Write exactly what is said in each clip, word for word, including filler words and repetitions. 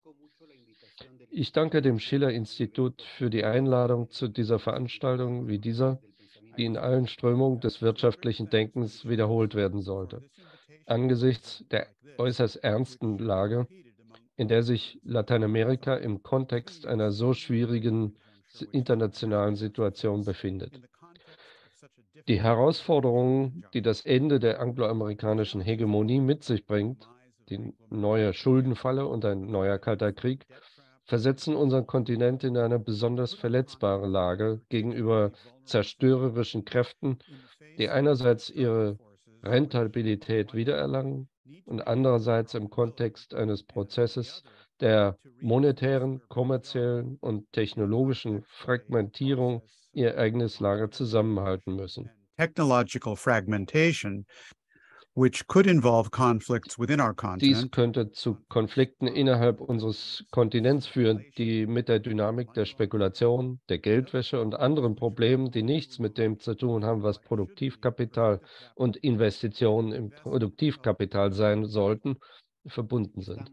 Ich danke dem Schiller-Institut für die Einladung zu dieser Veranstaltung wie dieser, die in allen Strömungen des wirtschaftlichen Denkens wiederholt werden sollte. Angesichts der äußerst ernsten Lage, in der sich Lateinamerika im Kontext einer so schwierigen s- internationalen Situation befindet. Die Herausforderungen, die das Ende der angloamerikanischen Hegemonie mit sich bringt, die neue Schuldenfalle und ein neuer Kalter Krieg, versetzen unseren Kontinent in eine besonders verletzbare Lage gegenüber zerstörerischen Kräften, die einerseits ihre Rentabilität wiedererlangen und andererseits im Kontext eines Prozesses der monetären, kommerziellen und technologischen Fragmentierung ihr eigenes Lager zusammenhalten müssen. Technological fragmentation, which could involve conflicts within our Dies continent. könnte zu Konflikten innerhalb unseres Kontinents führen, die mit der Dynamik der Spekulation, der Geldwäsche und anderen Problemen, die nichts mit dem zu tun haben, was Produktivkapital und Investitionen im Produktivkapital sein sollten, verbunden sind.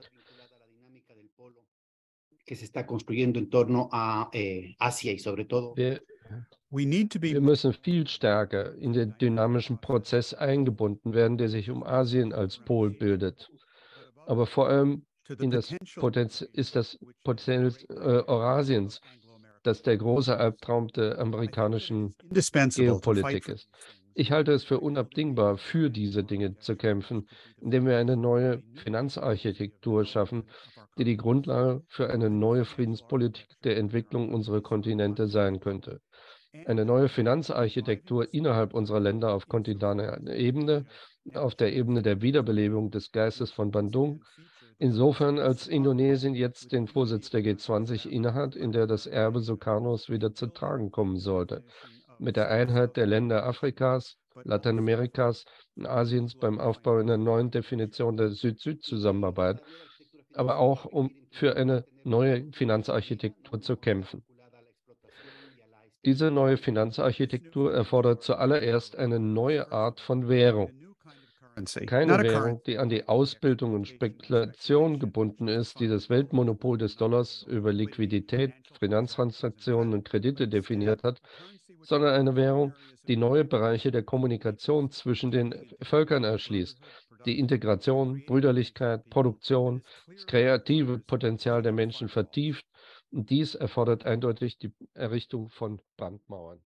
Que se está construyendo en torno a eh, Asia y sobre todo. Wir, We need to be wir müssen viel stärker in den dynamischen Prozess eingebunden werden, der sich um Asien als Pol bildet. Aber vor allem to the in das potential Potenz ist das Potenzial äh, Eurasiens, das der große Albtraum der amerikanischen indispensable to fight Geopolitik for ist. Ich halte es für unabdingbar, für diese Dinge zu kämpfen, indem wir eine neue Finanzarchitektur schaffen, die die Grundlage für eine neue Friedenspolitik der Entwicklung unserer Kontinente sein könnte. Eine neue Finanzarchitektur innerhalb unserer Länder auf kontinentaler Ebene, auf der Ebene der Wiederbelebung des Geistes von Bandung, insofern als Indonesien jetzt den Vorsitz der G zwanzig innehat, in der das Erbe Sukarnos wieder zu tragen kommen sollte. Mit der Einheit der Länder Afrikas, Lateinamerikas und Asiens beim Aufbau einer neuen Definition der Süd-Süd-Zusammenarbeit, aber auch um für eine neue Finanzarchitektur zu kämpfen. Diese neue Finanzarchitektur erfordert zuallererst eine neue Art von Währung. currency, not Keine a Währung, currency. die an die Ausbildung und Spekulation gebunden ist, die das Weltmonopol des Dollars über Liquidität, Finanztransaktionen und Kredite definiert hat, sondern eine Währung, die neue Bereiche der Kommunikation zwischen den Völkern erschließt, die Integration, Brüderlichkeit, Produktion, das kreative Potenzial der Menschen vertieft. Und dies erfordert eindeutig die Errichtung von Brandmauern.